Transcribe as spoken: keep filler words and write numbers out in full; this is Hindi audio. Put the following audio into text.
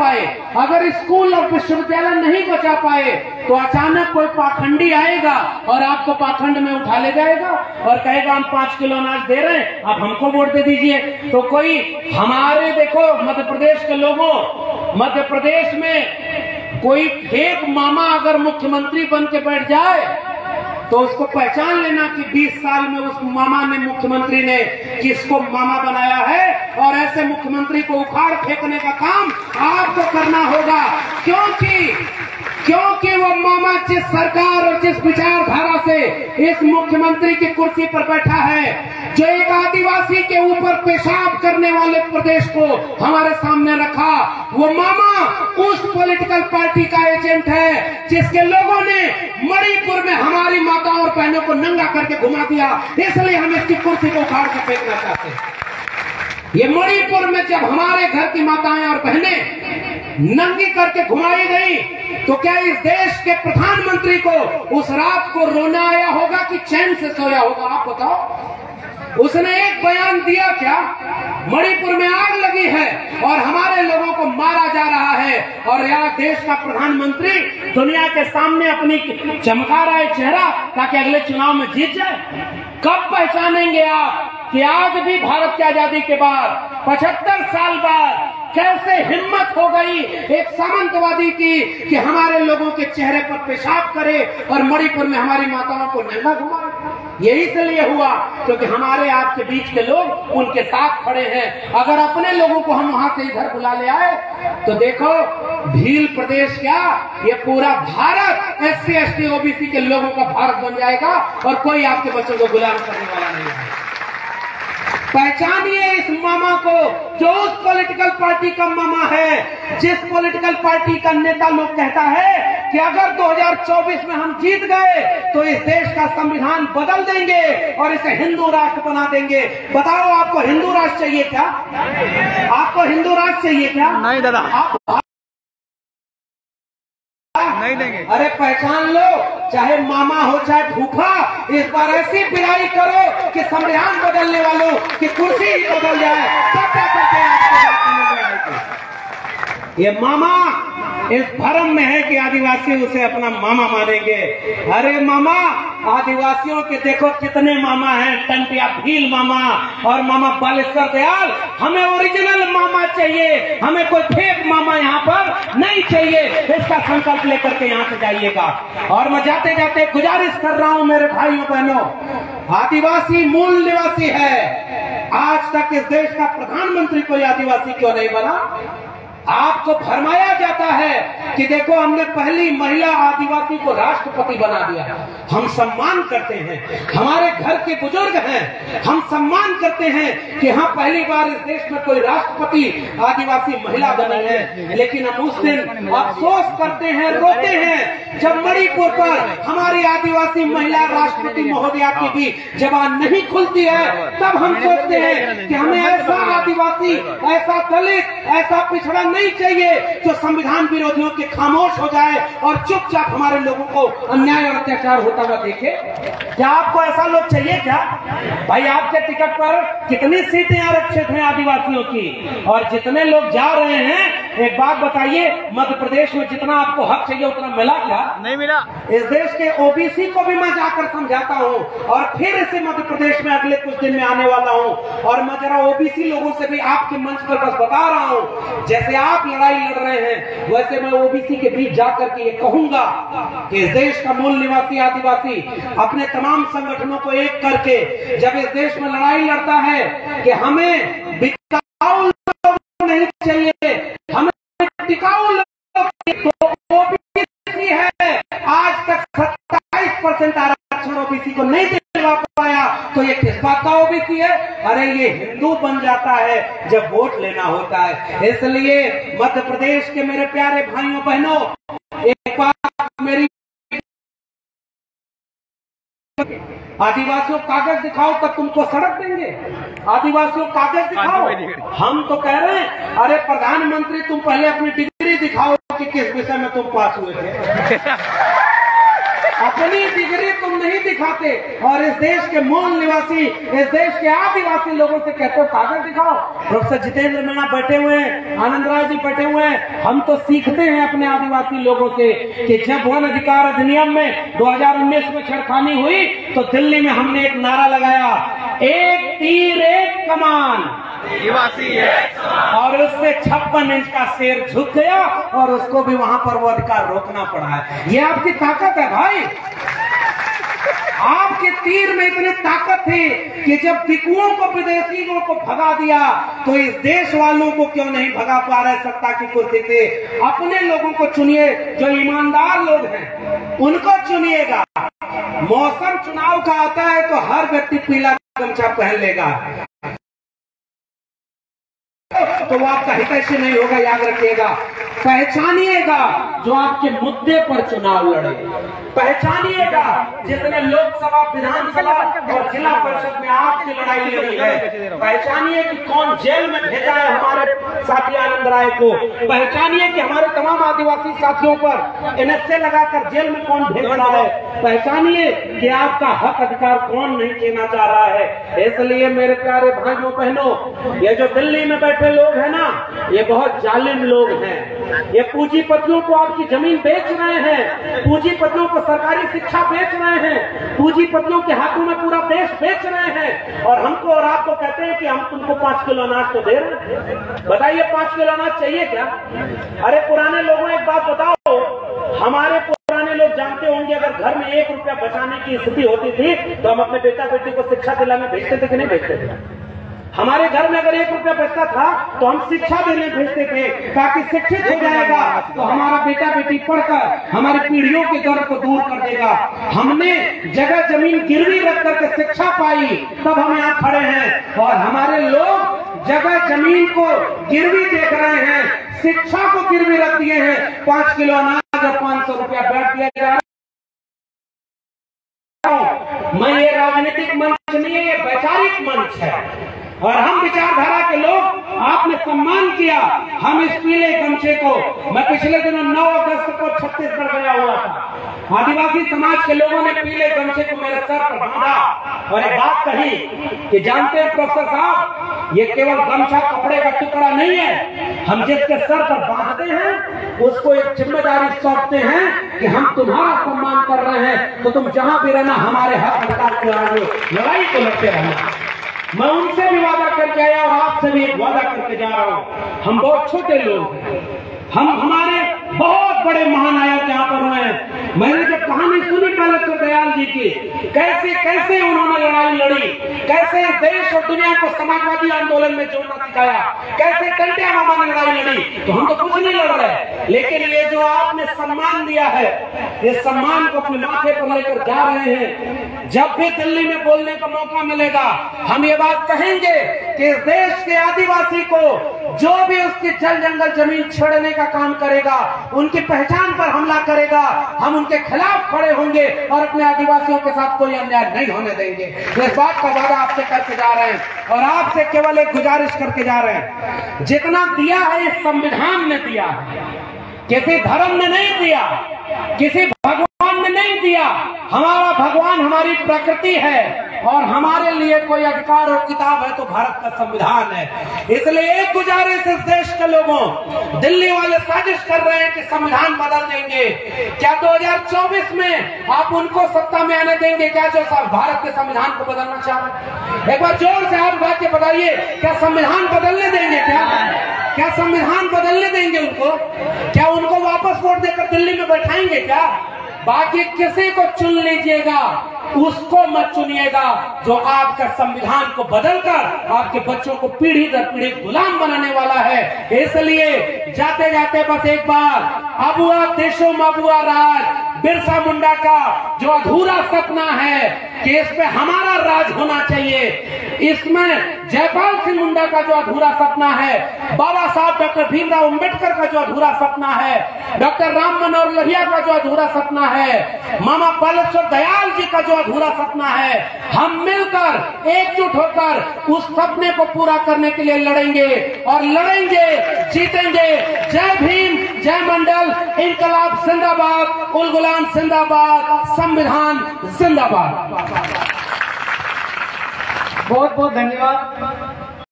पाए, अगर स्कूल और विश्वविद्यालय नहीं बचा पाए, तो अचानक कोई पाखंडी आएगा और आपको पाखंड में उठा ले जाएगा और कहेगा हम पांच किलो अनाज दे रहे हैं, आप हमको वोट दे दीजिए। तो कोई हमारे देखो मध्य प्रदेश के लोगों, मध्य प्रदेश में कोई एक मामा अगर मुख्यमंत्री बन के बैठ जाए तो उसको पहचान लेना कि बीस साल में उस मामा ने, मुख्यमंत्री ने किसको मामा बनाया है, और ऐसे मुख्यमंत्री को उखाड़ फेंकने का काम आपको करना होगा। क्योंकि क्योंकि वो मामा जिस सरकार और जिस विचारधारा से इस मुख्यमंत्री की कुर्सी पर बैठा है, जो एक आदिवासी के ऊपर पेशाब करने वाले प्रदेश को हमारे सामने रखा, वो मामा उस पॉलिटिकल पार्टी का एजेंट है जिसके लोगों ने मणिपुर में हमारी माताओं और बहनों को नंगा करके घुमा दिया। इसलिए हम इसकी कुर्सी को उखाड़ के फेंकना चाहते हैं। ये मणिपुर में जब हमारे घर की माताएं और बहनें नंगी करके घुमाई गई, तो क्या इस देश के प्रधानमंत्री को उस रात को रोना आया होगा कि चैन से सोया होगा? आप बताओ। उसने एक बयान दिया क्या? मणिपुर में आग लगी है और हमारे लोगों को मारा जा रहा है, और यह देश का प्रधानमंत्री दुनिया के सामने अपनी चमका रहा है चेहरा ताकि अगले चुनाव में जीत जाए। कब पहचानेंगे आप कि आज भी भारत की आजादी के बाद पचहत्तर साल बाद कैसे हिम्मत हो गई एक सामंतवादी की कि हमारे लोगों के चेहरे पर पेशाब करे और मणिपुर में हमारी माताओं को नंगा घुमाए? यही इसलिए हुआ क्योंकि हमारे आपके बीच के लोग उनके साथ खड़े हैं। अगर अपने लोगों को हम वहां से इधर बुला ले आए तो देखो, भील प्रदेश क्या, ये पूरा Bharat S C S T OBC के लोगों का भारत बन जाएगा और कोई आपके बच्चों को गुलाम करने वाला नहीं है। पहचानिए इस मामा को जो उस पॉलिटिकल पार्टी का मामा है, जिस पॉलिटिकल पार्टी का नेता लोग कहता है कि अगर दो हज़ार चौबीस में हम जीत गए तो इस देश का संविधान बदल देंगे और इसे हिंदू राष्ट्र बना देंगे। बताओ, आपको हिंदू राष्ट्र चाहिए क्या? आपको हिंदू राष्ट्र चाहिए क्या? नहीं दादा, आप नहीं देंगे। अरे पहचान लो, चाहे मामा हो चाहे फूफा, इस बार ऐसी बिराई करो कि संविधान बदलने वालों की कुर्सी ही बदल जाए। तब क्या करते हैं ये मामा इस भरम में है कि आदिवासी उसे अपना मामा मानेंगे। अरे मामा, आदिवासियों के देखो कितने मामा हैं, टंटिया भील मामा और मामा बालेश्वर दयाल। हमें ओरिजिनल मामा चाहिए, हमें कोई फेक मामा यहाँ पर नहीं चाहिए। इसका संकल्प लेकर के यहाँ से जाइएगा। और मैं जाते जाते गुजारिश कर रहा हूँ मेरे भाइयों बहनों, आदिवासी मूल निवासी है। आज तक इस देश का प्रधानमंत्री कोई आदिवासी क्यों नहीं बना? आपको भरमाया जाता है कि देखो हमने पहली महिला आदिवासी को राष्ट्रपति बना दिया। हम सम्मान करते हैं, हमारे घर के बुजुर्ग हैं, हम सम्मान करते हैं कि हाँ पहली बार इस देश में कोई राष्ट्रपति आदिवासी महिला बनी है। लेकिन हम उस दिन अफसोस करते हैं, रोते हैं जब मणिपुर पर हमारी आदिवासी महिला राष्ट्रपति महोदया की भी जबान नहीं खुलती है। तब हम सोचते हैं कि हमें ऐसा आदिवासी, ऐसा दलित, ऐसा पिछड़ा नहीं चाहिए जो संविधान विरोधियों के खामोश हो जाए और चुपचाप हमारे लोगों को अन्याय और अत्याचार होता हुआ देखे। क्या आपको ऐसा लोग चाहिए क्या? भाई आपके टिकट पर कितनी सीटें आरक्षित हैं आदिवासियों की? और जितने लोग जा रहे हैं, एक बात बताइए, मध्य प्रदेश में जितना आपको हक चाहिए उतना मिला क्या? नहीं मिला। इस देश के ओबीसी को भी मैं जाकर समझाता हूँ और फिर इसे मध्य प्रदेश में अगले कुछ दिन में आने वाला हूँ। और मैं जरा ओबीसी लोगों से भी आपके मंच पर बस बता रहा हूँ, जैसे आप लड़ाई लड़ रहे हैं वैसे मैं ओबीसी के बीच जाकर के ये कहूंगा कि इस देश का मूल निवासी आदिवासी अपने तमाम संगठनों को एक करके जब इस देश में लड़ाई लड़ता है कि हमें बिकाऊ लोग नहीं चाहिए, हमें टिकाऊ लोग, तो ओबीसी है। आज तक सत्ताईस परसेंट आरक्षण ओबीसी को नहीं दिलवा पाया, तो ये किस बात का ओबीसी है? अरे ये हिंदू बन जाता है जब वोट लेना होता है। इसलिए मध्य प्रदेश के मेरे प्यारे भाइयों बहनों, एक बात मेरी, आदिवासियों कागज दिखाओ तब तुमको सड़क देंगे। आदिवासियों कागज दिखाओ। हम तो कह रहे हैं, अरे प्रधानमंत्री तुम पहले अपनी डिग्री दिखाओ कि किस विषय में तुम पास हुए थे। अपनी डिग्री तुम नहीं दिखाते और इस देश के मूल निवासी, इस देश के आदिवासी लोगों से कहते हो कागज दिखाओ। प्रोफेसर जितेंद्र मीणा बैठे हुए हैं, आनंद राय जी बैठे हुए हैं। हम तो सीखते हैं अपने आदिवासी लोगों से कि जब वन अधिकार अधिनियम में दो हजार उन्नीस में छेड़खानी हुई तो दिल्ली में हमने एक नारा लगाया, एक तीर एक कमान, आदिवासी एक समान। और उससे छप्पन इंच का शेर झुक गया और उसको भी वहां पर वो अधिकार रोकना पड़ा है। ये आपकी ताकत है भाई। आपके तीर में इतनी ताकत थी कि जब टिकुओं को, विदेशियों को भगा दिया तो इस देश वालों को क्यों नहीं भगा पा रहे सत्ता की कुर्सी से। अपने लोगों को चुनिए, जो ईमानदार लोग हैं उनको चुनिएगा। मौसम चुनाव का आता है तो हर व्यक्ति पीला गमछा पहन लेगा तो वो आपका हितैषी नहीं होगा, याद रखिएगा। पहचानिएगा जो आपके मुद्दे पर चुनाव लड़े, पहचानिएगा जिसने लोकसभा, विधानसभा और जिला परिषद में आपकी लड़ाई लड़ी है। पहचानिए कि कौन जेल में भेजा है हमारे साथी आनंद राय को। पहचानिए कि हमारे तमाम आदिवासी साथियों पर एनएसए लगाकर जेल में कौन भेज रहा है। पहचानिए कि आपका हक अधिकार कौन नहीं देना चाह रहा है। इसलिए मेरे प्यारे भाइयों बहनों, ये जो दिल्ली में बैठे लोग हैं ना, ये बहुत जालिम लोग हैं। ये पूंजीपतियों को आपकी जमीन बेच रहे हैं, पूंजीपतियों को सरकारी शिक्षा बेच रहे हैं, पूंजीपतियों के हाथों में पूरा देश बेच रहे हैं और हमको और आपको कहते हैं कि हम तुमको पांच किलो अनाज तो दे रहे हैं। बताइए पांच किलो अनाज चाहिए क्या? अरे पुराने लोगों, एक बात बताओ, हमारे पुराने लोग जानते होंगे अगर घर में एक रुपया बचाने की स्थिति होती थी तो हम अपने बेटा बेटी को शिक्षा दिलाने भेजते थे कि नहीं भेजते थे? हमारे घर में अगर एक रुपया बचता था तो हम शिक्षा देने भेजते थे ताकि शिक्षित हो जाएगा तो हमारा बेटा बेटी पढ़कर हमारी पीढ़ियों के दर्द को दूर कर देगा। हमने जगह जमीन गिरवी रख करके शिक्षा पाई, तब हम यहाँ खड़े हैं। और हमारे लोग जगह जमीन को गिरवी देख रहे हैं, शिक्षा को गिरवी रख दिए हैं। पांच किलो अनाज और पांच सौ रुपया बैठ दिया जा रहा है। मैं ये राजनीतिक मंच नहीं है, ये वैचारिक मंच है और हम विचारधारा के लोग, आपने सम्मान किया हम इस पीले गमछे को। मैं पिछले दिनों नौ अगस्त को छत्तीसगढ़ गया हुआ था, आदिवासी समाज के लोगों ने पीले गमछे को मेरे सर पर बांधा और एक बात कही कि जानते हैं प्रोफेसर साहब, ये केवल गमछा कपड़े का टुकड़ा नहीं है, हम जिसके सर पर बांधते हैं उसको एक जिम्मेदारी सौंपते हैं कि हम तुम्हारा सम्मान कर रहे हैं तो तुम जहां भी रहना हमारे हक अधिकार के आगे लड़ाई को लड़ते रहना। मैं उनसे भी वादा करके आया और आपसे भी एक वादा करके जा रहा हूं। हम बहुत छोटे लोग हैं, हम हमारे बहुत बड़े महानायक यहाँ पर हुए हैं। मैंने जब कहानी सुनी बालेश्वर दयाल जी की, कैसे कैसे उन्होंने लड़ाई लड़ी, कैसे देश और दुनिया को समाजवादी आंदोलन में जोड़ना सिखाया, कैसे टंटिया मामा ने लड़ाई लड़ी, तो हम तो कुछ नहीं लड़ रहे। लेकिन ये जो आपने सम्मान दिया है, इस सम्मान को अपने माथे पर लेकर जा रहे हैं। जब भी दिल्ली में बोलने का मौका मिलेगा हम ये बात कहेंगे कि इस देश के आदिवासी को जो भी उसकी जल जंगल जमीन छेड़ने का काम करेगा, उनकी पहचान पर हमला करेगा, हम उनके खिलाफ खड़े होंगे और अपने आदिवासियों के साथ कोई अन्याय नहीं होने देंगे। इस बात का वादा आपसे करके जा रहे हैं और आपसे केवल एक गुजारिश करके जा रहे हैं, जितना दिया है इस संविधान ने दिया है, किसी धर्म ने नहीं दिया, किसी भगवान ने नहीं दिया। हमारा भगवान हमारी प्रकृति है और हमारे लिए कोई अधिकार और किताब है तो भारत का संविधान है। इसलिए एक गुजारिश इस देश के लोगों, दिल्ली वाले साजिश कर रहे हैं कि संविधान बदल देंगे, क्या दो हजार चौबीस में आप उनको सत्ता में आने देंगे क्या जो भारत के संविधान को बदलना चाह रहे हैं? एक बार जोर से आप बात के बताइए, क्या संविधान बदलने देंगे? क्या क्या संविधान बदलने देंगे उनको? क्या उनको वापस वोट देकर दिल्ली में बैठाएंगे क्या? बाकी किसी को चुन लीजिएगा, उसको मत चुनिएगा जो आपका संविधान को बदलकर आपके बच्चों को पीढ़ी दर पीढ़ी गुलाम बनाने वाला है। इसलिए जाते जाते बस एक बार, अबुआ देशों में अबुआ राज, बिरसा मुंडा का जो अधूरा सपना है कि इस पे हमारा राज होना चाहिए, इसमें जयपाल सिंह मुंडा का जो अधूरा सपना है, बाबा साहब डॉक्टर भीमराव अंबेडकर का जो अधूरा सपना है, डॉक्टर राम मनोहर लोहिया का जो अधूरा सपना है, मामा बालेश्वर दयाल जी का जो अधूरा सपना है, हम मिलकर एकजुट होकर उस सपने को पूरा करने के लिए लड़ेंगे और लड़ेंगे, जीतेंगे। जय भीम, जय मंडल। कतल, इनकलाब जिंदाबाद, उल गुलाम जिंदाबाद, संविधान जिंदाबाद। बहुत बहुत धन्यवाद।